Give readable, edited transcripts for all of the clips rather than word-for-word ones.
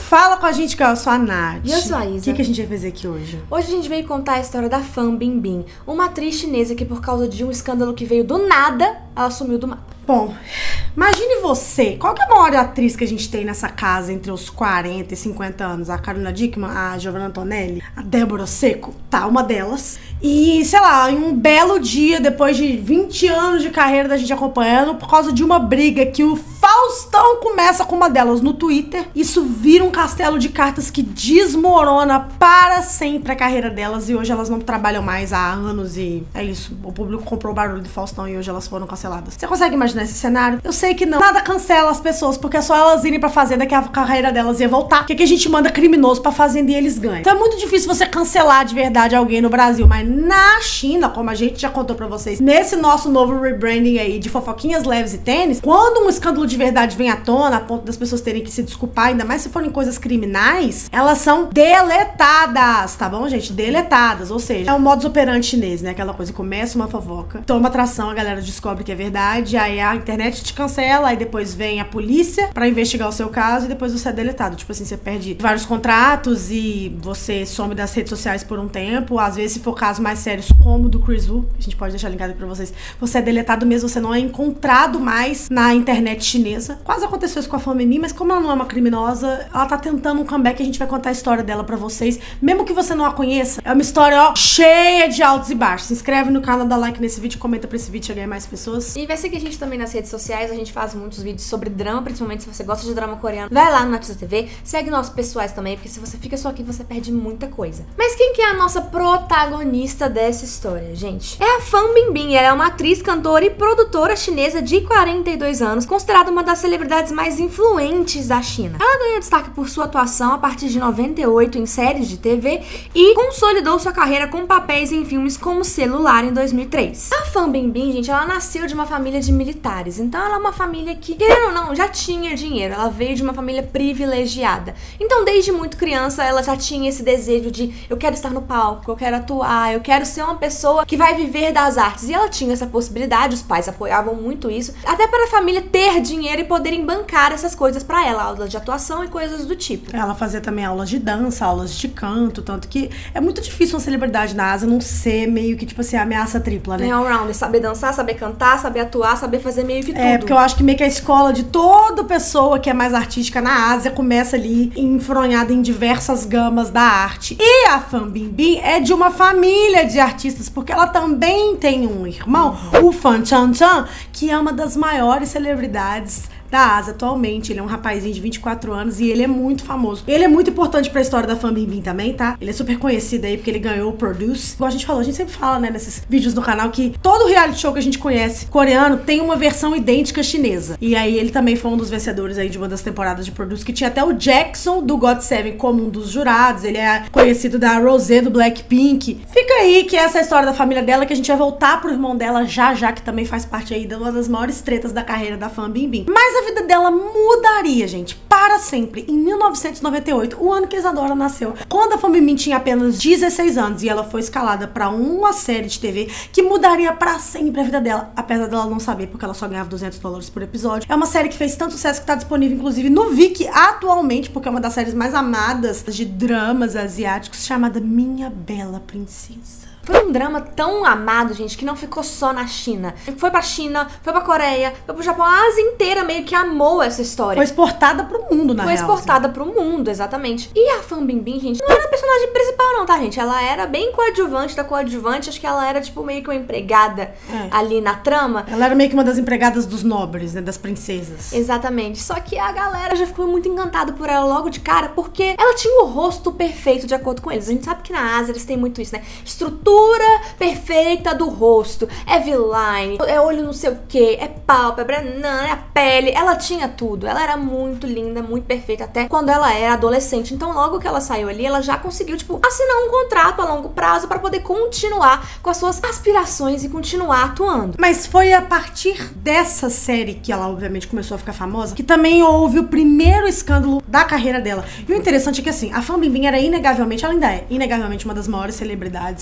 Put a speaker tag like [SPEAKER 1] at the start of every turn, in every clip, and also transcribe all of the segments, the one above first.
[SPEAKER 1] Fala com a gente, que eu sou a Nath.
[SPEAKER 2] E eu sou a Isa.
[SPEAKER 1] O que a gente vai fazer aqui hoje?
[SPEAKER 2] Hoje a gente veio contar a história da Fan Bingbing, uma atriz chinesa que por causa de um escândalo que veio do nada, ela sumiu do mapa.
[SPEAKER 1] Bom, imagine você, qual que é a maior atriz que a gente tem nessa casa entre os 40 e 50 anos? A Carolina Dickman, a Giovanna Antonelli, a Débora Seco? Tá, uma delas. E, sei lá, em um belo dia, depois de 20 anos de carreira da gente acompanhando, por causa de uma briga que o Faustão começa com uma delas no Twitter, isso vira um castelo de cartas que desmorona para sempre a carreira delas, e hoje elas não trabalham mais há anos e é isso. O público comprou o barulho do Faustão e hoje elas foram canceladas. Você consegue imaginar esse cenário? Eu sei que não. Nada cancela as pessoas, porque é só elas irem pra fazenda que a carreira delas ia voltar. Que a gente manda criminoso pra fazenda e eles ganham. Então é muito difícil você cancelar de verdade alguém no Brasil, mas na China, como a gente já contou pra vocês, nesse nosso novo rebranding aí de fofoquinhas leves e tênis, quando um escândalo de verdade vem à tona, a ponto das pessoas terem que se desculpar, ainda mais se forem coisas criminais, elas são deletadas, tá bom, gente? Deletadas, ou seja, é o modus operandi chinês, né? Aquela coisa, começa uma fofoca, toma atração, a galera descobre que é verdade, aí a internet te cancela, aí depois vem a polícia pra investigar o seu caso e depois você é deletado. Tipo assim, você perde vários contratos e você some das redes sociais por um tempo. Às vezes, se for casos mais sérios, como o do Chris Wu, a gente pode deixar linkado aqui pra vocês, você é deletado mesmo, você não é encontrado mais na internet chinesa. Quase aconteceu isso com a Fan Bingbing, mas como ela não é uma criminosa, ela tá tentando um comeback, a gente vai contar a história dela pra vocês. Mesmo que você não a conheça, é uma história, ó, cheia de altos e baixos. Se inscreve no canal, dá like nesse vídeo, comenta pra esse vídeo chegar mais pessoas.
[SPEAKER 2] E vai seguir a gente também nas redes sociais, a gente faz muitos vídeos sobre drama, principalmente se você gosta de drama coreano. Vai lá no Nath TV, segue nossos pessoais também, porque se você fica só aqui, você perde muita coisa. Mas quem que é a nossa protagonista dessa história, gente? É a Fan Bingbing, ela é uma atriz, cantora e produtora chinesa de 42 anos, considerada uma das celebridades mais influentes da China. Ela ganha destaque por sua atuação a partir de 98 em séries de TV e consolidou sua carreira com papéis em filmes como Celular em 2003. A Fan Bingbing, gente, ela nasceu de uma família de militares, então ela é uma família que, querendo ou não, já tinha dinheiro, ela veio de uma família privilegiada. Então, desde muito criança, ela já tinha esse desejo de eu quero estar no palco, eu quero atuar, eu quero ser uma pessoa que vai viver das artes. E ela tinha essa possibilidade, os pais apoiavam muito isso, até para a família ter dinheiro e poderem bancar essas coisas pra ela, aulas de atuação e coisas do tipo.
[SPEAKER 1] Ela fazia também aulas de dança, aulas de canto, tanto que é muito difícil uma celebridade na Ásia não ser meio que, tipo assim, ameaça tripla, né?
[SPEAKER 2] É all-round, saber dançar, saber cantar, saber atuar, saber fazer meio que tudo.
[SPEAKER 1] É, porque eu acho que meio que a escola de toda pessoa que é mais artística na Ásia começa ali enfronhada em diversas gamas da arte. E a Fan Bingbing é de uma família de artistas, porque ela também tem um irmão, o Fan Chanchang, que é uma das maiores celebridades da Ásia atualmente. Ele é um rapazinho de 24 anos e ele é muito famoso. Ele é muito importante pra história da Fan Bingbing também, tá? Ele é super conhecido aí porque ele ganhou o Produce. Igual a gente falou, a gente sempre fala, né, nesses vídeos no canal, que todo reality show que a gente conhece coreano tem uma versão idêntica chinesa. E aí ele também foi um dos vencedores aí de uma das temporadas de Produce, que tinha até o Jackson do GOT7 como um dos jurados. Ele é conhecido da Rosé do Blackpink. Fica aí que essa é a história da família dela, que a gente vai voltar pro irmão dela já, que também faz parte aí de uma das maiores tretas da carreira da Fan Bingbing. Mas a vida dela mudaria, gente, para sempre. Em 1998, o ano que a Isadora nasceu, quando a Fan Bingbing tinha apenas 16 anos e ela foi escalada pra uma série de TV que mudaria pra sempre a vida dela, apesar dela não saber, porque ela só ganhava $200 por episódio. É uma série que fez tanto sucesso que tá disponível, inclusive, no Viki atualmente, porque é uma das séries mais amadas de dramas asiáticos, chamada Minha Bela Princesa.
[SPEAKER 2] Foi um drama tão amado, gente, que não ficou só na China. Foi pra China, foi pra Coreia, foi pro Japão. A Ásia inteira meio que amou essa história.
[SPEAKER 1] Foi exportada pro mundo, na real.
[SPEAKER 2] Foi exportada pro mundo, exatamente. E a Fan Bingbing, gente, não era a personagem principal não, tá, gente? Ela era bem coadjuvante da coadjuvante. Acho que ela era, tipo, meio que uma empregada ali na trama.
[SPEAKER 1] Ela era meio que uma das empregadas dos nobres, né? Das princesas.
[SPEAKER 2] Exatamente. Só que a galera já ficou muito encantada por ela logo de cara, porque ela tinha o rosto perfeito de acordo com eles. A gente sabe que na Ásia eles têm muito isso, né? Estrutura perfeita do rosto, é V-line, é olho não sei o que, é pálpebra, não, é a pele. Ela tinha tudo, ela era muito linda, muito perfeita, até quando ela era adolescente. Então logo que ela saiu ali, ela já conseguiu, tipo, assinar um contrato a longo prazo pra poder continuar com as suas aspirações e continuar atuando.
[SPEAKER 1] Mas foi a partir dessa série que ela obviamente começou a ficar famosa, que também houve o primeiro escândalo da carreira dela. E o interessante é que assim, a Fan Bingbing era inegavelmente, ela ainda é inegavelmente uma das maiores celebridades da China.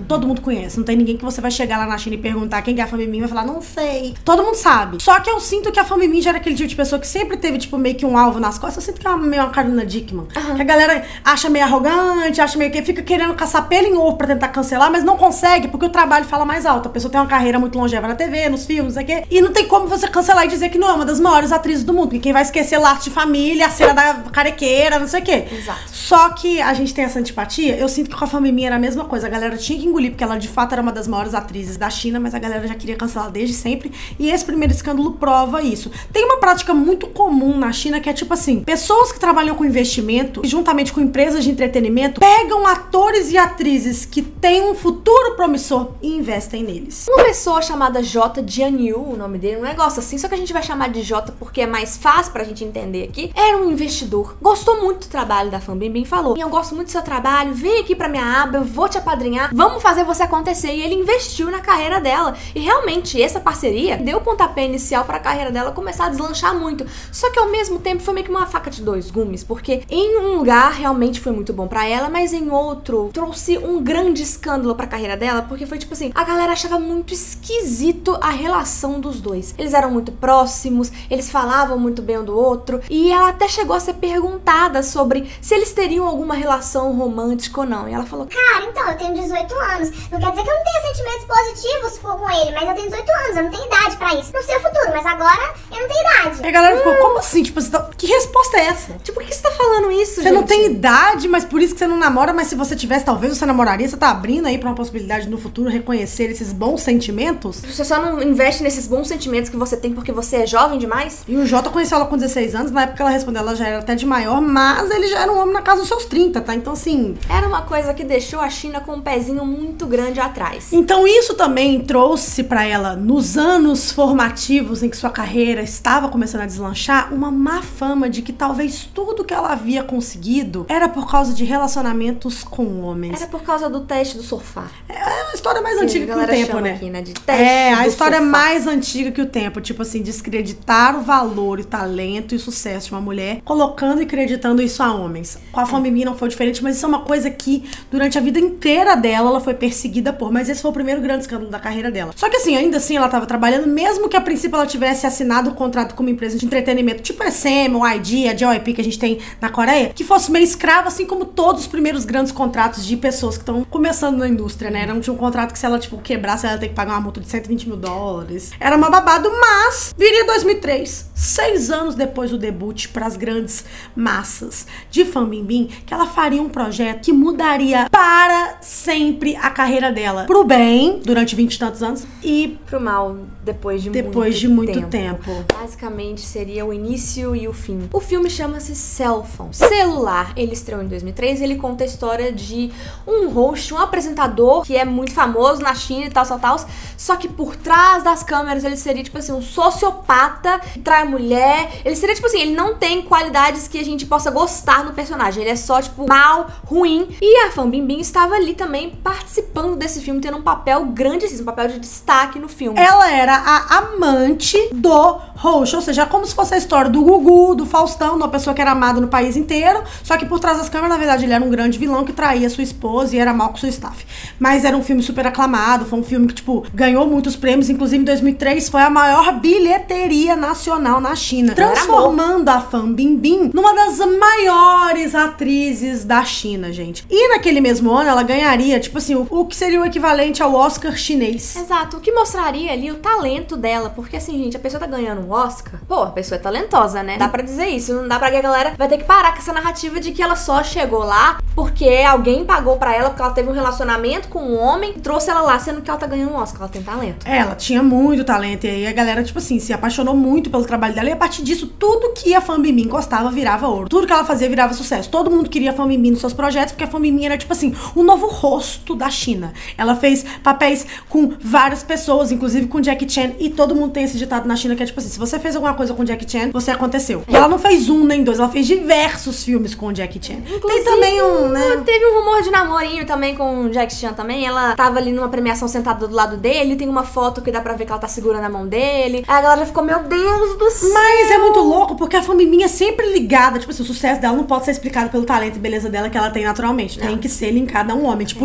[SPEAKER 1] Todo mundo conhece. Não tem ninguém que você vai chegar lá na China e perguntar quem que é a Fan Bingbing e vai falar, não sei. Todo mundo sabe. Só que eu sinto que a Fan Bingbing já era aquele tipo de pessoa que sempre teve, tipo, meio que um alvo nas costas. Eu sinto que é meio uma Carolina Dickmann. Que a galera acha meio arrogante, acha meio que fica querendo caçar pelo em ovo pra tentar cancelar, mas não consegue, porque o trabalho fala mais alto. A pessoa tem uma carreira muito longeva na TV, nos filmes, não sei o quê. E não tem como você cancelar e dizer que não é uma das maiores atrizes do mundo. Porque quem vai esquecer Laços de Família, a cena da carequeira, não sei o quê.
[SPEAKER 2] Exato.
[SPEAKER 1] Só que a gente tem essa antipatia. Eu sinto que com a Fan Bingbing era a mesma coisa. A galera tinha que engolir, porque ela de fato era uma das maiores atrizes da China, mas a galera já queria cancelar desde sempre. E esse primeiro escândalo prova isso. Tem uma prática muito comum na China que é tipo assim: pessoas que trabalham com investimento, juntamente com empresas de entretenimento, pegam atores e atrizes que têm um futuro promissor e investem neles.
[SPEAKER 2] Uma pessoa chamada J. Jianyu, o nome dele, um negócio assim, só que a gente vai chamar de J porque é mais fácil pra gente entender aqui, era um investidor. Gostou muito do trabalho da Fan Bingbing, falou: eu gosto muito do seu trabalho, vem aqui pra minha aba, eu vou te apadrinhar, vamos fazer você acontecer. E ele investiu na carreira dela. E realmente, essa parceria deu o pontapé inicial pra carreira dela começar a deslanchar muito. Só que ao mesmo tempo foi meio que uma faca de dois gumes, porque em um lugar realmente foi muito bom pra ela, mas em outro trouxe um grande escândalo pra carreira dela, porque foi tipo assim, a galera achava muito esquisito a relação dos dois. Eles eram muito próximos, eles falavam muito bem um do outro, e ela até chegou a ser perguntada sobre se eles teriam alguma relação romântica ou não. E ela falou:
[SPEAKER 3] cara, então, eu tenho 18 anos. Não quer dizer que eu não tenha sentimentos positivos com ele, mas eu tenho 18 anos, eu não tenho idade pra isso. Não sei o futuro, mas agora eu não tenho idade.
[SPEAKER 1] E a galera ficou, como assim? Tipo, que resposta é essa?
[SPEAKER 2] tipo, por que você tá falando isso,
[SPEAKER 1] Você
[SPEAKER 2] gente?
[SPEAKER 1] não tem idade, mas por isso que você não namora, mas se você tivesse, talvez você namoraria. Você tá abrindo aí pra uma possibilidade no futuro reconhecer esses bons sentimentos?
[SPEAKER 2] Você só não investe nesses bons sentimentos que você tem porque você é jovem demais?
[SPEAKER 1] E o Jota conheceu ela com 16 anos, na época que ela respondeu, ela já era até de maior, mas ele já era um homem na casa dos seus 30, tá? Então, assim...
[SPEAKER 2] Era uma coisa que deixou a China com um pezinho muito grande atrás.
[SPEAKER 1] Então, isso também trouxe pra ela, nos anos formativos em que sua carreira estava começando a deslanchar, uma má fama de que talvez tudo que ela havia conseguido era por causa de relacionamentos com homens.
[SPEAKER 2] Era por causa do teste do sofá.
[SPEAKER 1] É uma história mais
[SPEAKER 2] Que
[SPEAKER 1] antiga
[SPEAKER 2] a
[SPEAKER 1] que o
[SPEAKER 2] galera
[SPEAKER 1] tempo,
[SPEAKER 2] chama
[SPEAKER 1] né?
[SPEAKER 2] aqui, né? De teste
[SPEAKER 1] É, a
[SPEAKER 2] do
[SPEAKER 1] história
[SPEAKER 2] sofá.
[SPEAKER 1] mais antiga que o tempo. Tipo assim, descreditar o valor, o talento e o sucesso de uma mulher, colocando e acreditando isso a homens. Com a Fan Bingbing não foi diferente, mas isso é uma coisa que, durante a vida inteira dela, ela foi perseguida por. Mas esse foi o primeiro grande escândalo da carreira dela. Só que assim, ainda assim, ela tava trabalhando, mesmo que a princípio ela tivesse assinado um contrato com uma empresa de entretenimento, tipo a SM, o ID, a JYP que a gente tem na Coreia, que fosse meio escrava, assim como todos os primeiros grandes contratos de pessoas que estão começando na indústria, né? Era um contrato que se ela, tipo, quebrasse, ela ia ter que pagar uma multa de $120 mil. Era uma babado, mas viria 2003, 6 anos depois do debut pras grandes massas de Fan Bingbing, que ela faria um projeto que mudaria para sempre a carreira dela. Pro bem, durante 20 e tantos anos, e
[SPEAKER 2] Pro mal, depois de
[SPEAKER 1] muito tempo.
[SPEAKER 2] Basicamente, seria o início e o fim. O filme chama-se Cell Phone. Celular. Ele estreou em 2003 e ele conta a história de um host, um apresentador que é muito famoso na China e tal. Só que por trás das câmeras ele seria, tipo assim, um sociopata que trai mulher. Ele seria, tipo assim, ele não tem qualidades que a gente possa gostar no personagem. Ele é só, tipo, mal, ruim. E a Fan Bingbing estava ali também participando desse filme, tendo um papel grande, assim, um papel de destaque no filme.
[SPEAKER 1] Ela era a amante do host, ou seja, como se fosse a história do Gugu, do Faustão, de uma pessoa que era amada no país inteiro, só que por trás das câmeras, na verdade, ele era um grande vilão que traía sua esposa e era mal com sua staff. Mas era um filme super aclamado, foi um filme que, tipo, ganhou muitos prêmios, inclusive em 2003 foi a maior bilheteria nacional na China, transformando a Fan Bingbing numa das maiores atrizes da China, gente. E naquele mesmo ano, ela ganharia, tipo assim, o que seria o equivalente ao Oscar chinês.
[SPEAKER 2] Exato, o que mostraria ali o talento dela, porque assim, gente, a pessoa tá ganhando um Oscar, pô, a pessoa é talentosa, né? Dá pra dizer isso, não dá pra que a galera vai ter que parar com essa narrativa de que ela só chegou lá porque alguém pagou pra ela, porque ela teve um relacionamento com um homem, trouxe ela lá, sendo que ela tá ganhando um Oscar, ela tem talento.
[SPEAKER 1] Ela tinha muito talento, e aí a galera, tipo assim, se apaixonou muito pelo trabalho dela, e a partir disso, tudo que a Fan Bingbing encostava virava ouro. Tudo que ela fazia virava sucesso. Todo mundo queria a Fan Bingbing nos seus projetos, porque a Fan Bingbing era, tipo assim, o novo rosto da China. Ela fez papéis com várias pessoas, inclusive com Jackie Chan, e todo mundo tem esse ditado na China que é tipo assim, se você fez alguma coisa com Jackie Chan, você aconteceu. E ela não fez um nem dois, ela fez diversos filmes com Jackie Chan.
[SPEAKER 2] Inclusive,
[SPEAKER 1] tem também um, né?
[SPEAKER 2] Teve um rumor de namorinho também com o Jackie Chan também. Ela tava ali numa premiação sentada do lado dele, tem uma foto que dá pra ver que ela tá segurando a mão dele. Aí a galera já ficou, meu Deus do céu!
[SPEAKER 1] Mas é muito louco, porque a Fan Bingbing é sempre ligada, tipo assim, o sucesso dela não pode ser explicado pelo talento e beleza dela que ela tem naturalmente. Tem que ser linkada a um homem. Tipo, o Jackie Chan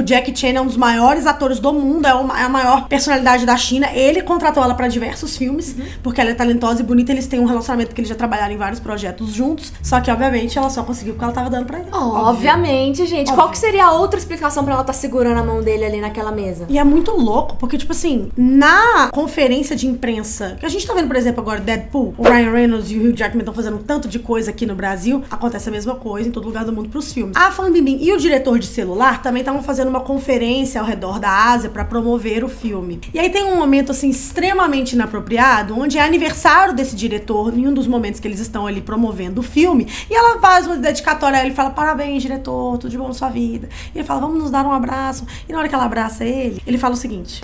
[SPEAKER 1] Chen é um dos maiores atores do mundo, é a maior personalidade da China. Ele contratou ela pra diversos filmes, porque ela é talentosa e bonita. Eles têm um relacionamento que eles já trabalharam em vários projetos juntos. Só que, obviamente, ela só conseguiu porque ela tava dando pra ele.
[SPEAKER 2] Obviamente, gente. Qual que seria a outra explicação pra ela estar segurando a mão dele ali naquela mesa?
[SPEAKER 1] E é muito louco, porque, tipo assim, na conferência de imprensa, que a gente tá vendo, por exemplo, agora Deadpool, o Ryan Reynolds e o Hugh Jackman estão fazendo um tanto de coisa aqui no Brasil, acontece a mesma coisa em todo lugar do mundo pros filmes. A Fan Bingbing e o diretor de celular também estavam fazendo uma conferência ao redor da Ásia pra promover o filme. E aí tem um momento, assim, extremamente inapropriado, onde é aniversário desse diretor, em um dos momentos que eles estão ali promovendo o filme, e ela faz uma dedicatória a ele, fala, parabéns, diretor, tudo de bom na sua vida. E ele fala, vamos nos dar um abraço. E na hora que ela abraça ele, ele fala o seguinte: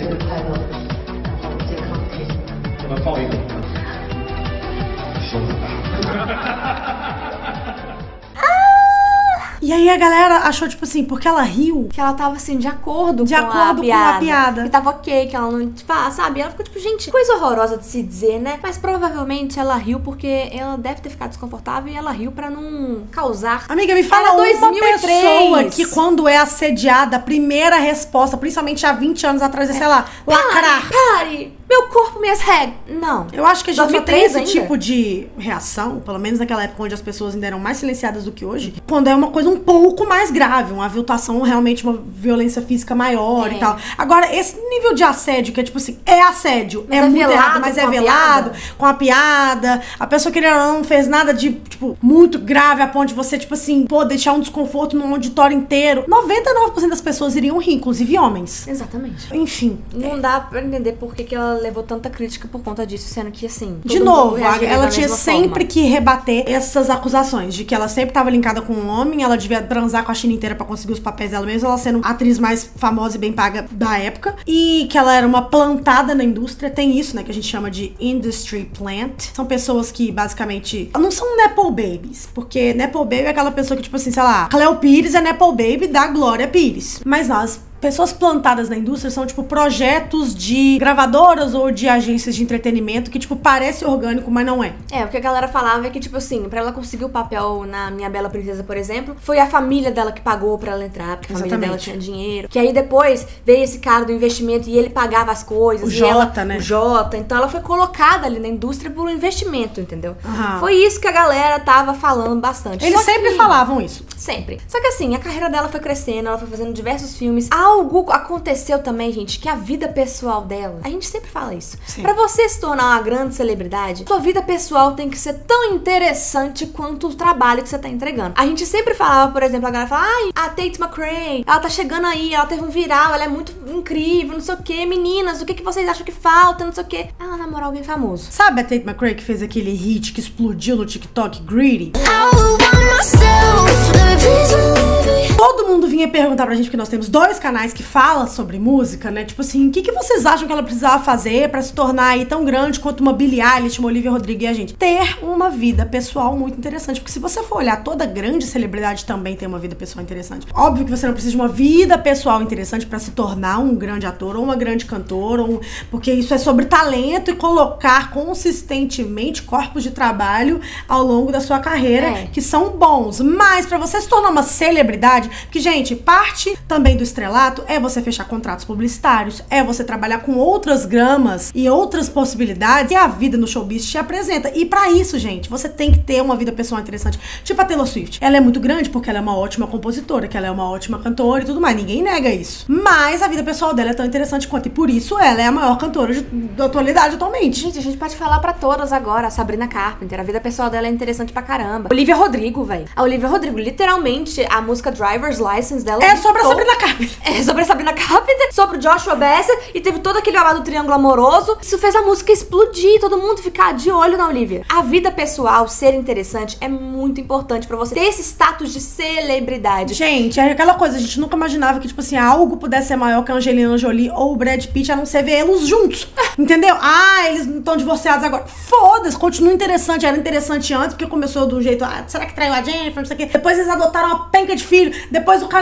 [SPEAKER 1] E aí a galera achou, tipo assim, porque ela riu,
[SPEAKER 2] que ela tava, assim, de acordo com
[SPEAKER 1] a piada.
[SPEAKER 2] E tava ok, que ela não, sabe? Ela ficou tipo, gente, coisa horrorosa de se dizer, né? Mas provavelmente ela riu porque ela deve ter ficado desconfortável e ela riu pra não causar.
[SPEAKER 1] Amiga, me fala uma pessoa que quando é assediada, a primeira resposta, principalmente há 20 anos atrás, é, sei lá, lacrar.
[SPEAKER 2] Pare! Meu corpo, minhas regras. Não.
[SPEAKER 1] Eu acho que a gente só tem esse
[SPEAKER 2] ainda?
[SPEAKER 1] tipo de reação, pelo menos naquela época onde as pessoas ainda eram mais silenciadas do que hoje, quando é uma coisa um pouco mais grave, uma aviltação, realmente uma violência física maior e tal. Agora, esse nível de assédio, que é tipo assim, é assédio,
[SPEAKER 2] mas
[SPEAKER 1] é muito
[SPEAKER 2] velado,
[SPEAKER 1] errado, mas é velado, com a piada, a pessoa que não fez nada de, tipo, muito grave a ponto de você, tipo assim, pô, deixar um desconforto num auditório inteiro. 99% das pessoas iriam rir, inclusive homens.
[SPEAKER 2] Exatamente.
[SPEAKER 1] Enfim.
[SPEAKER 2] Não dá pra entender por que ela levou tanta crítica por conta disso, sendo que, assim...
[SPEAKER 1] De novo, ela tinha sempre que rebater essas acusações de que ela sempre tava linkada com um homem, ela devia transar com a China inteira pra conseguir os papéis dela mesma, ela sendo a atriz mais famosa e bem paga da época, e que ela era uma plantada na indústria. Tem isso, né, que a gente chama de industry plant. São pessoas que, basicamente, não são nepo babies, porque nepo baby é aquela pessoa que, tipo assim, sei lá, Cleo Pires é nepo baby da Glória Pires. Mas nós... pessoas plantadas na indústria são, tipo, projetos de gravadoras ou de agências de entretenimento que, tipo, parece orgânico, mas não é.
[SPEAKER 2] É, o que a galera falava é que, tipo assim, pra ela conseguir o papel na Minha Bela Princesa, por exemplo, foi a família dela que pagou pra ela entrar, porque a família dela tinha dinheiro. Que aí depois veio esse cara do investimento e ele pagava as coisas.
[SPEAKER 1] O Jota, né?
[SPEAKER 2] O Jota. Então ela foi colocada ali na indústria por um investimento, entendeu?
[SPEAKER 1] Uhum.
[SPEAKER 2] Foi isso que a galera tava falando bastante.
[SPEAKER 1] Eles sempre falavam isso.
[SPEAKER 2] Sempre. Só que assim, a carreira dela foi crescendo, ela foi fazendo diversos filmes. Algo aconteceu também, gente, que a vida pessoal dela, a gente sempre fala isso. Sim. Pra você se tornar uma grande celebridade, sua vida pessoal tem que ser tão interessante quanto o trabalho que você tá entregando. A gente sempre falava, por exemplo, a galera fala, ai, a Tate McRae, ela tá chegando aí, ela teve um viral, ela é muito incrível, não sei o que, meninas, o que vocês acham que falta, não sei o que. Ela namorou alguém famoso.
[SPEAKER 1] Sabe a Tate McRae que fez aquele hit que explodiu no TikTok, Greedy? Todo mundo vinha perguntar pra gente, porque nós temos 2 canais que falam sobre música, né? Tipo assim, o que vocês acham que ela precisava fazer pra se tornar aí tão grande quanto uma Billie Eilish, uma Olivia Rodrigo e a gente? Ter uma vida pessoal muito interessante. Porque se você for olhar, toda grande celebridade também tem uma vida pessoal interessante. Óbvio que você não precisa de uma vida pessoal interessante pra se tornar um grande ator ou uma grande cantora, porque isso é sobre talento e colocar consistentemente corpos de trabalho ao longo da sua carreira, que são bons. Mas pra você se tornar uma celebridade, porque, gente, parte também do estrelato é você fechar contratos publicitários, é você trabalhar com outras gramas e outras possibilidades que a vida no showbiz te apresenta. E pra isso, gente, você tem que ter uma vida pessoal interessante. Tipo a Taylor Swift. Ela é muito grande porque ela é uma ótima compositora, que ela é uma ótima cantora e tudo mais. Ninguém nega isso. Mas a vida pessoal dela é tão interessante quanto. E por isso ela é a maior cantora da atualidade atualmente.
[SPEAKER 2] Gente, a gente pode falar pra todas agora. A Sabrina Carpenter, a vida pessoal dela é interessante pra caramba. Olivia Rodrigo, velho. A Olivia Rodrigo, literalmente, a música Driver's License dela
[SPEAKER 1] é sobre a Sabrina Carpenter.
[SPEAKER 2] É sobre a Sabrina Carpenter, sobre o Joshua Bassett, e teve todo aquele babado do triângulo amoroso. Isso fez a música explodir, todo mundo ficar de olho na Olivia. A vida pessoal ser interessante é muito importante pra você ter esse status de celebridade.
[SPEAKER 1] Gente, é aquela coisa, a gente nunca imaginava que, tipo assim, algo pudesse ser maior que a Angelina Jolie ou o Brad Pitt, a não ser ver eles juntos. Entendeu? Ah, eles não estão divorciados agora. Foda-se, continua interessante. Era interessante antes, porque começou de um jeito, será que traiu a Jennifer, não sei o quê. Depois eles adotaram uma penca de filho. Depois o cara era abusivo.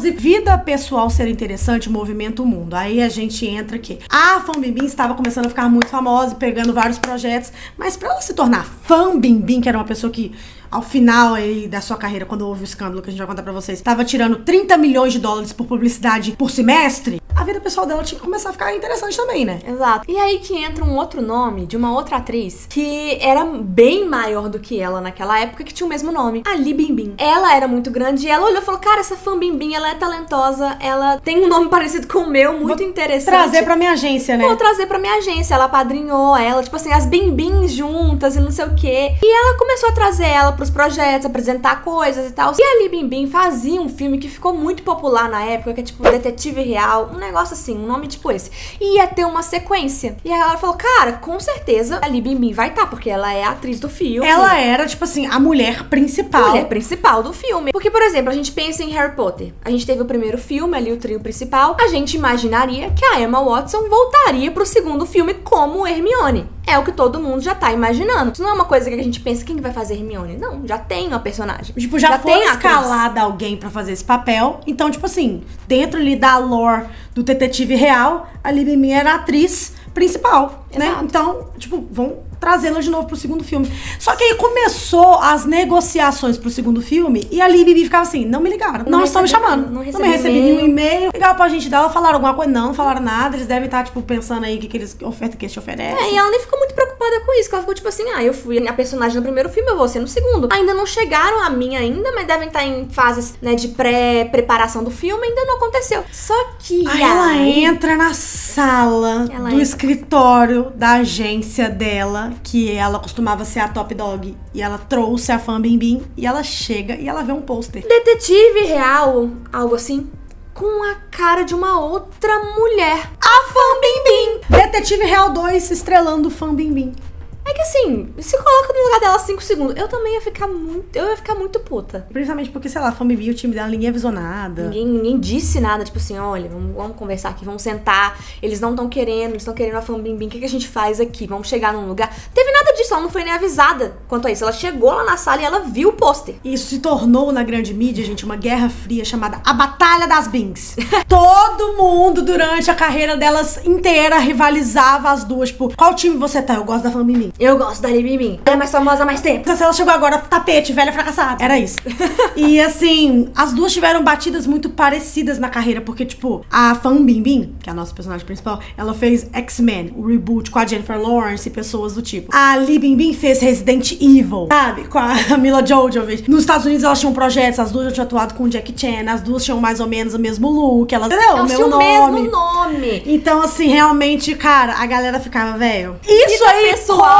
[SPEAKER 1] e vida pessoal ser interessante movimenta o mundo. Aí a gente entra aqui. A Fan Bingbing estava começando a ficar muito famosa, pegando vários projetos, mas pra ela se tornar Fan Bingbing, que era uma pessoa que ao final aí da sua carreira, quando houve o escândalo que a gente vai contar pra vocês, tava tirando 30 milhões de dólares por publicidade por semestre, a vida pessoal dela tinha que começar a ficar interessante também, né?
[SPEAKER 2] Exato. E aí que entra um outro nome de uma outra atriz que era bem maior do que ela naquela época, que tinha o mesmo nome, a Li Bingbing. Ela era muito grande e ela olhou e falou, cara, essa Fan Bingbing, ela é talentosa, ela tem um nome parecido com o meu, muito interessante.
[SPEAKER 1] Trazer pra minha agência, né?
[SPEAKER 2] Vou trazer pra minha agência. Ela apadrinhou ela, tipo assim, as Bingbings juntas e não sei o quê. E ela começou a trazer ela pros projetos, apresentar coisas e tal. E a Li Bingbing fazia um filme que ficou muito popular na época, que é tipo Detetive Real, um negócio assim, um nome tipo esse. E ia ter uma sequência. E aí ela falou, cara, com certeza a Li Bingbing vai estar, porque ela é a atriz do filme.
[SPEAKER 1] Ela era, tipo assim, a mulher principal.
[SPEAKER 2] A mulher principal do filme. Porque, por exemplo, a gente pensa em Harry Potter. A gente teve o primeiro filme, ali o trio principal. A gente imaginaria que a Emma Watson voltaria pro segundo filme como Hermione. É o que todo mundo já tá imaginando. Isso não é uma coisa que a gente pensa, quem vai fazer Hermione? Não, já tem uma personagem.
[SPEAKER 1] Tipo, já foi escalada alguém pra fazer esse papel. Então, tipo assim, dentro ali da lore do Detetive Real, a Li Bingbing era a atriz principal, né? Então, tipo, vão trazê-la de novo pro segundo filme. Só que aí começou as negociações pro segundo filme e a Li Bingbing ficava assim, não me ligaram, não estão me chamando. Não me recebi nenhum e-mail. Ligaram pra gente dela, falaram alguma coisa? Não falaram nada. Eles devem estar, tipo, pensando aí que eles ofertam, que eles te oferecem.
[SPEAKER 2] E ela nem ficou muito preocupada com isso, que ela ficou tipo assim, eu fui a personagem no primeiro filme, eu vou ser no segundo. Ainda não chegaram a mim ainda, mas devem estar em fases, né, de pré-preparação do filme, ainda não aconteceu. Só que
[SPEAKER 1] aí ela entra na sala do escritório da agência dela, que ela costumava ser a top dog, e ela trouxe a Fan Bingbing, e ela chega e ela vê um pôster.
[SPEAKER 2] Detetive Real, algo assim, com a cara de uma outra mulher.
[SPEAKER 1] A Fan Bingbing! Detetive Real 2 estrelando Fan Bingbing.
[SPEAKER 2] É que assim, se coloca no lugar dela 5 segundos, eu também ia ficar muito puta.
[SPEAKER 1] Principalmente porque, sei lá, a Fan Bingbing, o time dela, ninguém avisou nada.
[SPEAKER 2] Ninguém disse nada, tipo assim, olha, vamos conversar aqui, vamos sentar. Eles não estão querendo, eles estão querendo a Fan Bingbing, o que a gente faz aqui? Vamos chegar num lugar. Teve nada disso, ela não foi nem avisada quanto a isso. Ela chegou lá na sala e ela viu o pôster.
[SPEAKER 1] Isso se tornou na grande mídia, gente, uma guerra fria chamada A Batalha das Bings. Todo mundo, durante a carreira delas inteira, rivalizava as duas por qual time você tá? Eu gosto da Fan Bingbing.
[SPEAKER 2] Eu gosto da Li Bingbing. Ela é mais famosa há mais tempo.
[SPEAKER 1] Ela chegou agora, tapete, velha fracassada. Era isso. E assim, as duas tiveram batidas muito parecidas na carreira, porque, tipo, a Fan Bingbing, que é a nossa personagem principal, ela fez X-Men, o reboot com a Jennifer Lawrence e pessoas do tipo. A Li Bingbing fez Resident Evil, sabe? Com a Mila Jovovich. Nos Estados Unidos elas tinham projetos, as duas já tinham atuado com o Jackie Chan, as duas tinham mais ou menos o mesmo look, elas, entendeu?
[SPEAKER 2] Elas tinham o mesmo nome.
[SPEAKER 1] Então, assim, realmente, cara, a galera ficava, velho. Isso aí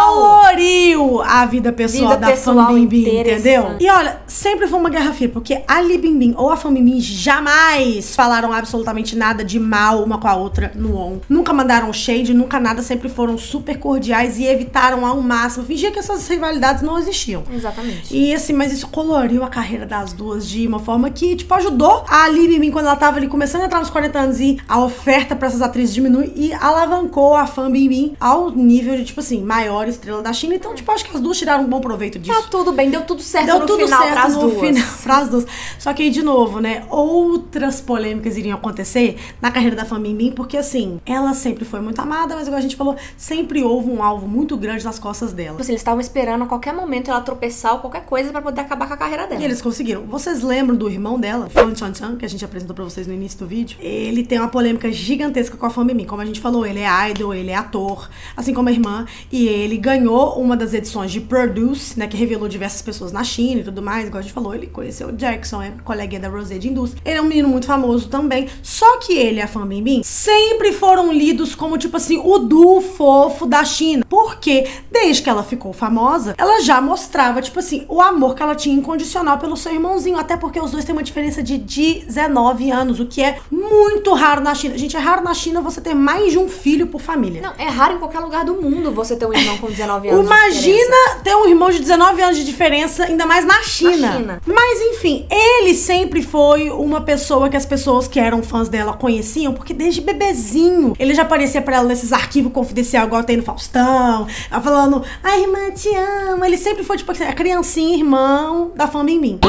[SPEAKER 1] coloriu a vida pessoal da Fan Bingbing, entendeu? E olha, sempre foi uma guerra fria, porque a Li Bingbing ou a Fan Bingbing jamais falaram absolutamente nada de mal uma com a outra no on. Nunca mandaram shade, nunca nada, sempre foram super cordiais e evitaram ao máximo, fingia que essas rivalidades não existiam.
[SPEAKER 2] Exatamente.
[SPEAKER 1] E assim, mas isso coloriu a carreira das duas de uma forma que, tipo, ajudou a Li Bingbing quando ela tava ali começando a entrar nos 40 anos e a oferta pra essas atrizes diminui e alavancou a Fan Bingbing ao nível de, tipo assim, maior estrela da China. Então, tipo, acho que as duas tiraram um bom proveito disso.
[SPEAKER 2] Tá tudo bem, deu tudo certo no final pras duas.
[SPEAKER 1] Só que aí, de novo, né, outras polêmicas iriam acontecer na carreira da Fan Bingbing, porque assim, ela sempre foi muito amada, mas igual a gente falou, sempre houve um alvo muito grande nas costas dela.
[SPEAKER 2] Eles estavam esperando a qualquer momento ela tropeçar ou qualquer coisa pra poder acabar com a carreira dela.
[SPEAKER 1] E eles conseguiram. Vocês lembram do irmão dela, Fan Chan, que a gente apresentou pra vocês no início do vídeo? Ele tem uma polêmica gigantesca com a Fan Bingbing. Como a gente falou, ele é idol, ele é ator, assim como a irmã, e ele ganhou uma das edições de Produce, né, que revelou diversas pessoas na China e tudo mais, igual a gente falou, ele conheceu o Jackson, é coleguinha da Rosé de indústria. Ele é um menino muito famoso também, só que ele e a Fan Bingbing sempre foram lidos como, tipo assim, o duo fofo da China, porque desde que ela ficou famosa, ela já mostrava, tipo assim, o amor que ela tinha incondicional pelo seu irmãozinho, até porque os dois têm uma diferença de 19 anos, o que é muito raro na China. Gente, é raro na China você ter mais de um filho por família.
[SPEAKER 2] Não, é raro em qualquer lugar do mundo você ter um irmão com 19 anos
[SPEAKER 1] Imagina ter um irmão de 19 anos de diferença, ainda mais na China. Mas enfim, ele sempre foi uma pessoa que as pessoas que eram fãs dela conheciam, porque desde bebezinho ele já aparecia pra ela nesses arquivos confidenciais igual tem no Faustão, ela falando, ai irmã, te amo. Ele sempre foi tipo a criancinha, irmão da Fan Bingbing.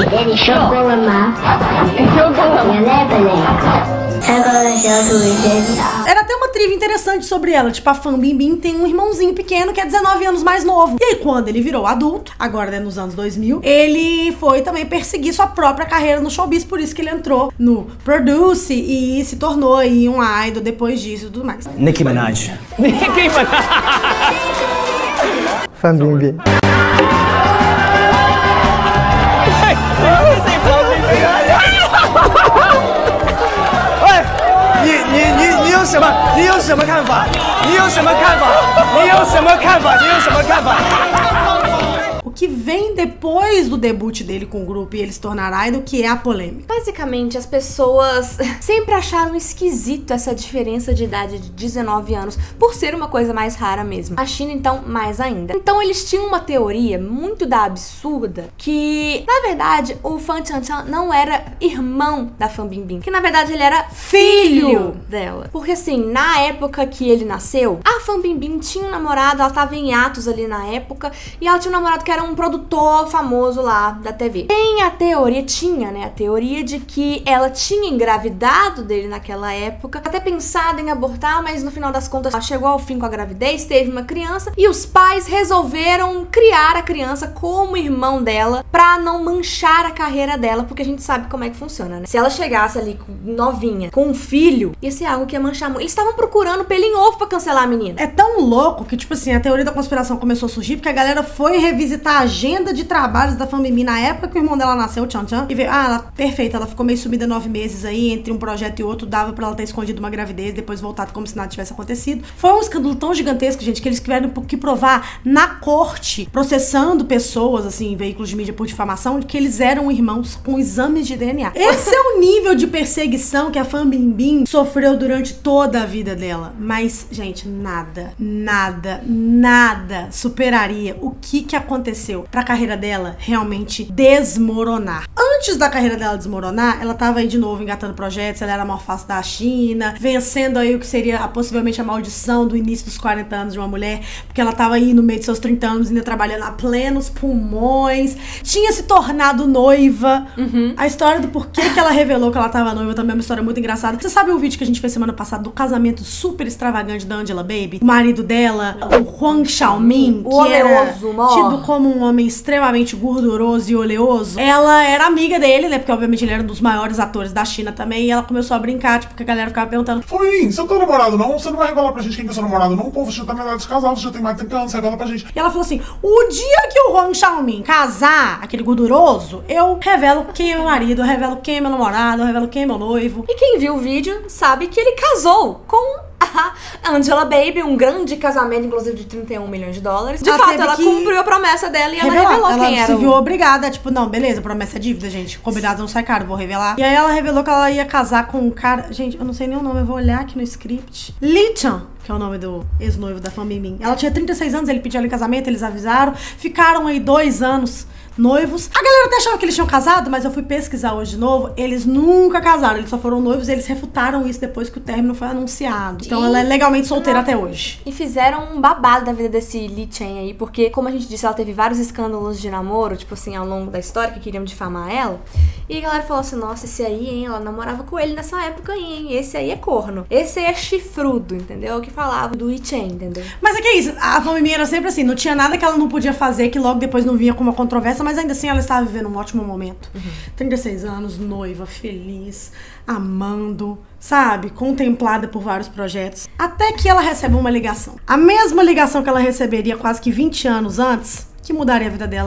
[SPEAKER 1] Era até uma trivia interessante sobre ela, tipo, a Fan Bingbing tem um irmãozinho pequeno que é 19 anos mais novo. E aí, quando ele virou adulto, agora né, nos anos 2000, ele foi também perseguir sua própria carreira no showbiz, por isso que ele entrou no Produce e se tornou aí um idol depois disso e tudo mais.
[SPEAKER 4] Nicki Minaj.
[SPEAKER 5] Nicki Minaj.
[SPEAKER 6] Fan Bingbing.
[SPEAKER 4] 你有什么看法？你有什么看法？
[SPEAKER 1] O que vem depois do debut dele com o grupo e ele se tornar idol, que é a polêmica.
[SPEAKER 2] Basicamente, as pessoas sempre acharam esquisito essa diferença de idade de 19 anos, por ser uma coisa mais rara mesmo. A China, então, mais ainda. Então, eles tinham uma teoria muito da absurda, que, na verdade, o Fan Chanchang não era irmão da Fan Bingbing, que, na verdade, ele era filho dela. Porque, assim, na época que ele nasceu, a Fan Bingbing tinha um namorado, ela tava em hiatos ali na época, e ela tinha um namorado que era um produtor famoso lá da TV. Tem a teoria, a teoria de que ela tinha engravidado dele naquela época, até pensado em abortar, mas no final das contas ela chegou ao fim com a gravidez, teve uma criança, e os pais resolveram criar a criança como irmão dela pra não manchar a carreira dela, porque a gente sabe como é que funciona, né? Se ela chegasse ali novinha, com um filho, ia ser algo que ia manchar muito. Eles estavam procurando pelo em ovo pra cancelar a menina.
[SPEAKER 1] É tão louco que, tipo assim, a teoria da conspiração começou a surgir porque a galera foi revisitar a agenda de trabalhos da Fan Bingbing na época que o irmão dela nasceu, o Chan Chan, e veio, ela, perfeita, ela ficou meio sumida 9 meses aí, entre um projeto e outro, dava pra ela ter escondido uma gravidez, depois voltado como se nada tivesse acontecido. Foi um escândalo tão gigantesco, gente, que eles tiveram que provar na corte, processando pessoas, assim, veículos de mídia por difamação, de que eles eram irmãos com exames de DNA. Esse é o nível de perseguição que a Fan Bingbing sofreu durante toda a vida dela. Mas, gente, nada superaria o que aconteceu pra carreira dela realmente desmoronar. Antes da carreira dela desmoronar, ela tava aí de novo engatando projetos, ela era a maior face da China, vencendo aí o que seria possivelmente a maldição do início dos 40 anos de uma mulher, porque ela tava aí no meio de seus 30 anos, ainda trabalhando a plenos pulmões, tinha se tornado noiva. A história do porquê que ela revelou que ela tava noiva também é uma história muito engraçada. Você sabe o vídeo que a gente fez semana passada do casamento super extravagante da Angelababy? O marido dela, o Huang Xiaoming, que era tido como um homem extremamente gorduroso e oleoso. Ela era amiga dele, né? Porque obviamente ele era um dos maiores atores da China também. E ela começou a brincar, tipo, porque a galera ficava perguntando:
[SPEAKER 5] Foi, você não tá namorado não? Você não vai revelar pra gente quem que é seu namorado não? Pô, você já tá na idade de casal, você já tem mais de 30 anos, você revela pra gente.
[SPEAKER 1] E ela falou assim: o dia que o Huang Xiaoming casar, aquele gorduroso, eu revelo quem é meu marido, eu revelo quem é meu namorado, eu revelo quem é meu noivo.
[SPEAKER 2] E quem viu o vídeo sabe que ele casou com a Angelababy, um grande casamento, inclusive de 31 milhões de dólares. De fato, ela cumpriu a promessa dela e ela revelou quem era.
[SPEAKER 1] Ela se viu obrigada, tipo, não, beleza, promessa é dívida, gente. Combinado não sai caro, vou revelar. E aí ela revelou que ela ia casar com um cara... Gente, eu não sei nem o nome, eu vou olhar aqui no script. Li Chan, que é o nome do ex-noivo da Fan Bingbing. Ela tinha 36 anos, ele pediu ela em casamento, eles avisaram. Ficaram aí 2 anos noivos. A galera até achava que eles tinham casado, mas eu fui pesquisar hoje de novo. Eles nunca casaram, eles só foram noivos e eles refutaram isso depois que o término foi anunciado. Então ela é legalmente solteira até hoje.
[SPEAKER 2] E fizeram um babado da vida desse Li Chen aí, porque, como a gente disse, ela teve vários escândalos de namoro, tipo assim, ao longo da história, que queriam difamar ela. E a galera falou assim: nossa, esse aí, hein, ela namorava com ele nessa época aí, hein, esse aí é corno. Esse aí é chifrudo, entendeu? O que falava do Li Chen, entendeu?
[SPEAKER 1] Mas é que é isso, a Fan Bingbing era sempre assim, não tinha nada que ela não podia fazer, que logo depois não vinha com uma controvérsia, mas ainda assim ela estava vivendo um ótimo momento. 36 anos, noiva, feliz, amando, sabe? Contemplada por vários projetos. Até que ela recebe uma ligação. A mesma ligação que ela receberia quase que 20 anos antes, que mudaria a vida dela,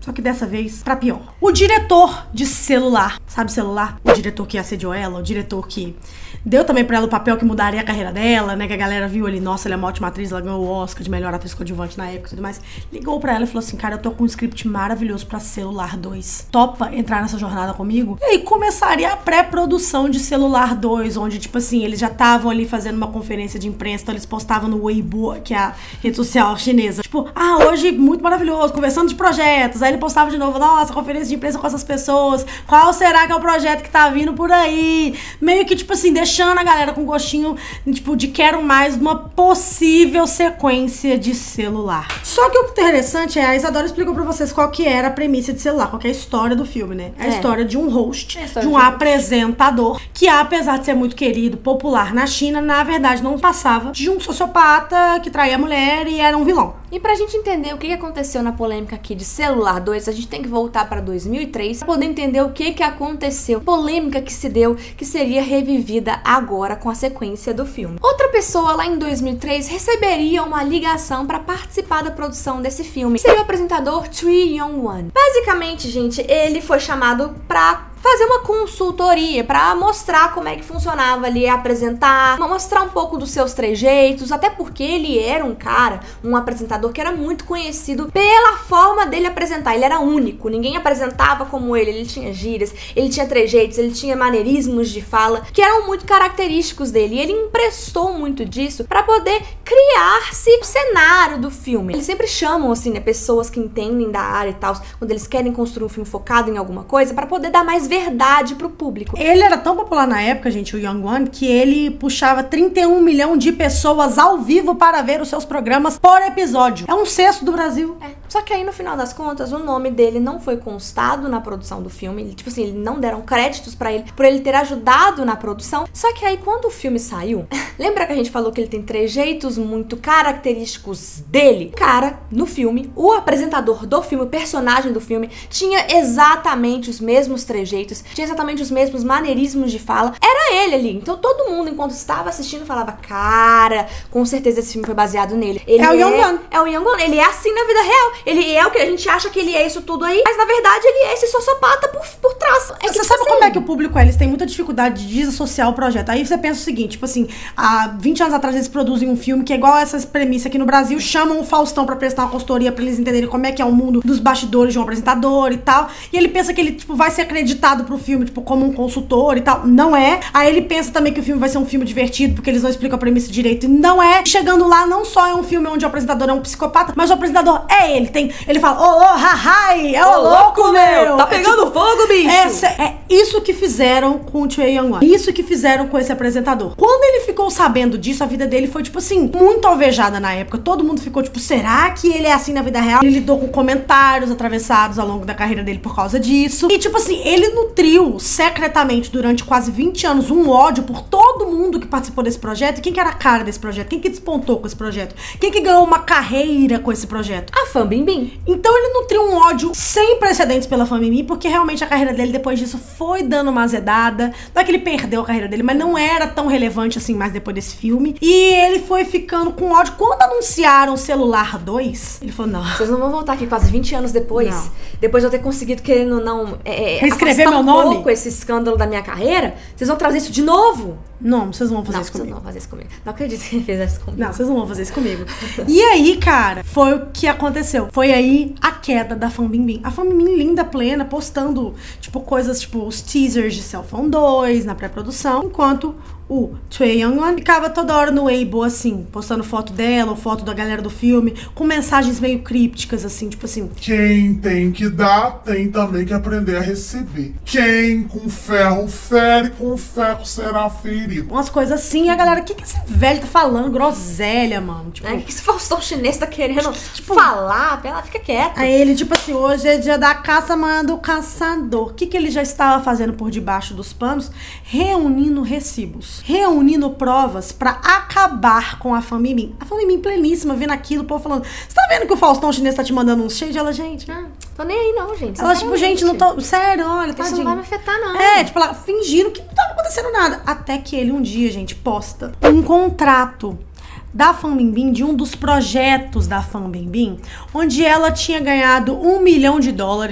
[SPEAKER 1] Só que dessa vez, pra pior. O diretor de Celular, sabe Celular? O diretor que assediou ela, o diretor que deu também pra ela o papel que mudaria a carreira dela, né? Que a galera viu ali, nossa, ela é uma ótima atriz, ela ganhou o Oscar de melhor atriz coadjuvante na época e tudo mais. Ligou pra ela e falou assim, cara, eu tô com um script maravilhoso pra Celular 2. Topa entrar nessa jornada comigo? E aí começaria a pré-produção de Celular 2, onde, tipo assim, eles já estavam ali fazendo uma conferência de imprensa, então eles postavam no Weibo, que é a rede social chinesa. Tipo, hoje muito maravilhoso, conversando de projetos. Aí ele postava de novo, nossa, conferência de imprensa com essas pessoas. Qual será que é o projeto que tá vindo por aí? Meio que, tipo assim, deixando a galera com gostinho, tipo, de quero mais uma possível sequência de Celular. Só que o interessante é, a Isadora explicou pra vocês qual que era a premissa de Celular, qual que é a história do filme, né? A história de um host, de um apresentador, que apesar de ser muito querido, popular na China, na verdade não passava de um sociopata que traía a mulher e era um vilão.
[SPEAKER 2] E pra gente entender o que aconteceu na polêmica aqui de Celular 2, a gente tem que voltar pra 2003 pra poder entender o que aconteceu. Polêmica que se deu, que seria revivida agora com a sequência do filme. Outra pessoa lá em 2003 receberia uma ligação pra participar da produção desse filme. Seria o apresentador Choi Yong-won. Basicamente, gente, ele foi chamado pra fazer uma consultoria pra mostrar como é que funcionava ali, apresentar, mostrar um pouco dos seus trejeitos, até porque ele era um cara, um apresentador que era muito conhecido pela forma dele apresentar. Ele era único, ninguém apresentava como ele tinha gírias, ele tinha trejeitos, ele tinha maneirismos de fala que eram muito característicos dele, e ele emprestou muito disso pra poder criar-se o cenário do filme. Eles sempre chamam, assim, né, pessoas que entendem da área e tal, quando eles querem construir um filme focado em alguma coisa, pra poder dar mais verdade pro público.
[SPEAKER 1] Ele era tão popular na época, gente, o Yong-won, que ele puxava 31 milhões de pessoas ao vivo para ver os seus programas por episódio. É um sexto do Brasil.
[SPEAKER 2] Só que aí, no final das contas, o nome dele não foi constado na produção do filme. Ele, tipo assim, eles não deram créditos pra ele, por ele ter ajudado na produção. Só que aí, quando o filme saiu, lembra que a gente falou que ele tem trejeitos muito característicos dele? Cara, no filme, o apresentador do filme, o personagem do filme, tinha exatamente os mesmos trejeitos, tinha exatamente os mesmos maneirismos de fala. Era ele ali. Então todo mundo, enquanto estava assistindo, falava, cara, com certeza esse filme foi baseado nele. Ele
[SPEAKER 1] é o Yong-won.
[SPEAKER 2] É o Yong-won. Ele é assim na vida real. Ele é o que a gente acha que ele é isso tudo aí, mas na verdade ele é esse sociopata por trás.
[SPEAKER 1] Você sabe como é que o público é? Eles têm muita dificuldade de desassociar o projeto. Aí você pensa o seguinte, tipo assim, há 20 anos atrás eles produzem um filme que é igual a essas premissas aqui no Brasil, chamam o Faustão pra prestar uma consultoria pra eles entenderem como é que é o mundo dos bastidores de um apresentador e tal. E ele pensa que ele, tipo, vai ser acreditado pro filme, tipo, como um consultor e tal. Não é. Aí ele pensa também que o filme vai ser um filme divertido, porque eles não explicam a premissa direito. E não é. Chegando lá, não só é um filme onde o apresentador é um psicopata, mas o apresentador é ele. Ele fala, hi, é o louco, meu!
[SPEAKER 2] Tá pegando fogo, bicho!
[SPEAKER 1] É isso que fizeram com o Choi Yong-won. Isso que fizeram com esse apresentador. Quando ele ficou sabendo disso, a vida dele foi, tipo assim, muito alvejada na época. Todo mundo ficou, tipo, será que ele é assim na vida real? Ele lidou com comentários atravessados ao longo da carreira dele por causa disso. E, tipo assim, ele nutriu secretamente durante quase 20 anos um ódio por todo mundo que participou desse projeto. E quem que era a cara desse projeto? Quem que despontou com esse projeto? Quem que ganhou uma carreira com esse projeto?
[SPEAKER 2] A Fan Bingbing.
[SPEAKER 1] Então ele nutriu um ódio sem precedentes pela Fan Bingbing, porque realmente a carreira dele depois disso foi dando uma azedada. Não é que ele perdeu a carreira dele, mas não era tão relevante assim mais depois desse filme. E ele foi ficando com ódio. Quando anunciaram Celular 2, ele falou, não.
[SPEAKER 2] Vocês não vão voltar aqui quase 20 anos depois,
[SPEAKER 1] não.
[SPEAKER 2] Depois de eu ter conseguido, querendo ou não,
[SPEAKER 1] reescrever meu nome?
[SPEAKER 2] Pouco esse escândalo da minha carreira, vocês vão trazer isso de novo?
[SPEAKER 1] Não, vocês não vão fazer isso comigo.
[SPEAKER 2] Não, vocês não vão fazer isso comigo. Não acredito que ele fez isso comigo.
[SPEAKER 1] Não, vocês não vão fazer isso comigo. E aí, cara, foi o que aconteceu. Foi aí a queda da Fan Bingbing. A Fan Bingbing linda, plena, postando, tipo, coisas, tipo, os teasers de Cell Phone 2 na pré-produção, enquanto o Choi Yong-won ficava toda hora no Weibo, assim, postando foto dela ou foto da galera do filme, com mensagens meio crípticas, assim, tipo assim.
[SPEAKER 5] Quem tem que dar, tem também que aprender a receber. Quem com ferro fere, com ferro será ferido.
[SPEAKER 1] Umas coisas assim, e a galera, o que esse velho tá falando? Groselha, mano. Tipo,
[SPEAKER 2] o que esse Faustão chinês tá querendo falar? Ela fica quieta.
[SPEAKER 1] Aí ele, tipo assim, hoje é dia da caça, amanhã do caçador. O que ele já estava fazendo por debaixo dos panos? Reunindo recibos. Reunindo provas pra acabar com a Fan Bingbing. A Fan Bingbing pleníssima, vendo aquilo, o povo falando, você tá vendo que o Faustão chinês tá te mandando uns shade? Ela, gente...
[SPEAKER 2] tô nem aí não, gente.
[SPEAKER 1] Ela, tipo, gente, não tô... Sério, olha,
[SPEAKER 2] tá. Isso não vai me afetar, não.
[SPEAKER 1] Tipo, ela fingindo que não tava acontecendo nada. Até que ele um dia, gente, posta um contrato da Fan Bingbing, de um dos projetos da Fan Bingbing, onde ela tinha ganhado $1 milhão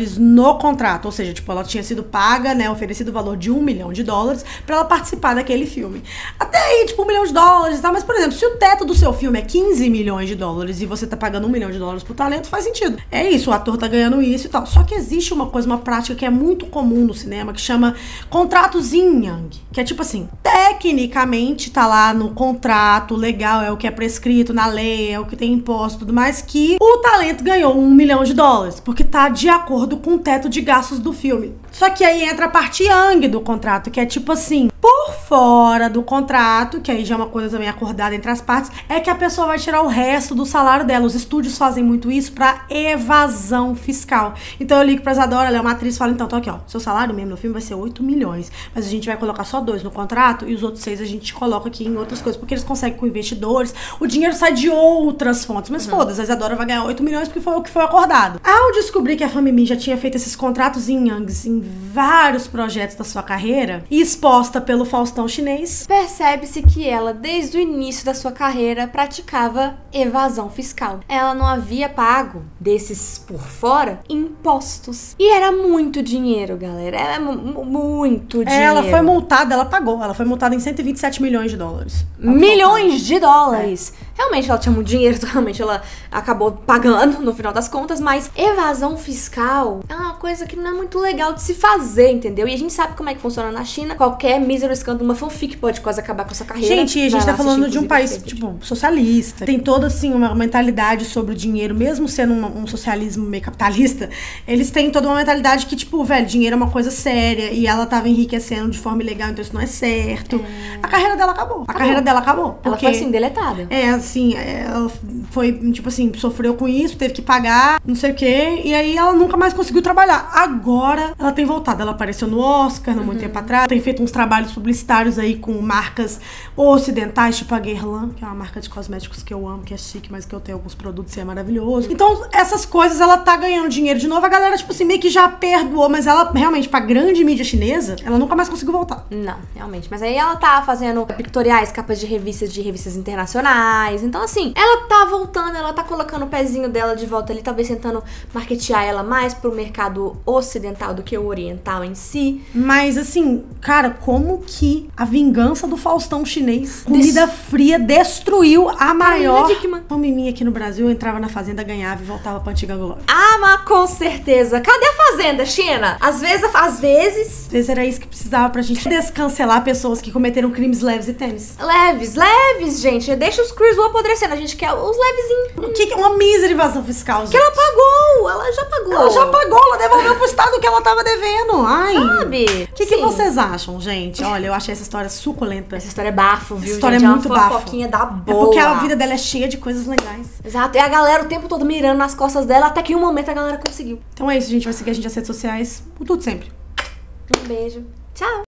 [SPEAKER 1] no contrato. Ou seja, tipo, ela tinha sido paga, né, oferecido o valor de $1 milhão pra ela participar daquele filme. Até aí, tipo, $1 milhão e tal. Mas, por exemplo, se o teto do seu filme é $15 milhões e você tá pagando $1 milhão pro talento, faz sentido. É isso, o ator tá ganhando isso e tal. Só que existe uma coisa, uma prática que é muito comum no cinema, que chama contratos yin-yang. Que é tipo assim, tecnicamente tá lá no contrato, legal, é o que é prescrito na lei, é o que tem imposto e tudo mais, que o talento ganhou $1 milhão, porque tá de acordo com o teto de gastos do filme. Só que aí entra a parte yang do contrato, que é tipo assim, por fora do contrato, que aí já é uma coisa também acordada entre as partes, é que a pessoa vai tirar o resto do salário dela. Os estúdios fazem muito isso pra evasão fiscal. Então eu ligo pra Isadora, ela é uma atriz, e falo, então, tô aqui, ó, seu salário mesmo no filme vai ser 8 milhões, mas a gente vai colocar só 2 no contrato e os outros 6 a gente coloca aqui em outras coisas, porque eles conseguem com investidores, o dinheiro sai de outras fontes, mas foda-se, a Isadora vai ganhar 8 milhões porque foi o que foi acordado. Ao descobrir que a Fan Bingbing já tinha feito esses contratos yin-yangs em vários projetos da sua carreira, e exposta pelo Faustão chinês,
[SPEAKER 2] percebe-se que ela, desde o início da sua carreira, praticava evasão fiscal. Ela não havia pago desses por fora impostos. E era muito dinheiro, galera. Era muito dinheiro.
[SPEAKER 1] Ela foi multada, ela pagou. Ela foi multada em $127 milhões.
[SPEAKER 2] Milhões de dólares! Realmente ela tinha muito dinheiro, então realmente ela acabou pagando no final das contas, mas evasão fiscal é uma coisa que não é muito legal de se fazer, entendeu? E a gente sabe como é que funciona na China. Qualquer mísero escândalo, uma fanfic pode quase acabar com essa carreira.
[SPEAKER 1] Gente, a gente tá falando de um país, tipo, socialista. Tem toda, assim, uma mentalidade sobre o dinheiro, mesmo sendo um socialismo meio capitalista, eles têm toda uma mentalidade que, tipo, velho, dinheiro é uma coisa séria e ela tava enriquecendo de forma ilegal, então isso não é certo. A carreira dela acabou. A carreira dela acabou. Porque,
[SPEAKER 2] ela foi, assim, deletada.
[SPEAKER 1] Assim, ela foi, tipo assim, sofreu com isso, teve que pagar, não sei o quê, e aí ela nunca mais conseguiu trabalhar. Agora, ela tem voltado. Ela apareceu no Oscar, não muito tempo atrás, tem feito uns trabalhos publicitários aí com marcas ocidentais, tipo a Guerlain, que é uma marca de cosméticos que eu amo, que é chique, mas que eu tenho alguns produtos e é maravilhoso. Então, essas coisas, ela tá ganhando dinheiro de novo. A galera, tipo assim, meio que já perdoou, mas ela, realmente, pra grande mídia chinesa, ela nunca mais conseguiu voltar.
[SPEAKER 2] Não, realmente. Mas aí ela tá fazendo pictoriais, capas de revistas internacionais. Então, assim, ela tá voltando, ela tá colocando o pezinho dela de volta ali, talvez tentando marketear ela mais pro mercado ocidental do que o oriental em si.
[SPEAKER 1] Mas, assim, cara, como que a vingança do Faustão chinês, comida fria, destruiu a maior mamiminha aqui no Brasil? Eu entrava na fazenda, ganhava e voltava pra antiga glória.
[SPEAKER 2] Ah, mas com certeza. Cadê a fazenda, China? Às vezes
[SPEAKER 1] era isso que precisava pra gente descancelar pessoas que cometeram crimes leves e tênis.
[SPEAKER 2] Leves, gente. Deixa os Chris apodrecendo. A gente quer os levezinhos.
[SPEAKER 1] O que é uma mísera evasão fiscal, gente?
[SPEAKER 2] Que ela pagou. Ela já pagou.
[SPEAKER 1] Ela devolveu pro Estado o que ela tava devendo. Ai.
[SPEAKER 2] Sabe?
[SPEAKER 1] O que vocês acham, gente? Olha, eu achei essa história suculenta.
[SPEAKER 2] Essa história é bafo, viu,
[SPEAKER 1] essa história
[SPEAKER 2] gente?
[SPEAKER 1] É muito bafo.
[SPEAKER 2] Fofoquinha da boa.
[SPEAKER 1] É porque a vida dela é cheia de coisas legais.
[SPEAKER 2] Exato. E a galera o tempo todo mirando nas costas dela, até que em um momento a galera conseguiu.
[SPEAKER 1] Então é isso, gente. Vai seguir a gente nas redes sociais. Por tudo sempre.
[SPEAKER 2] Um beijo. Tchau.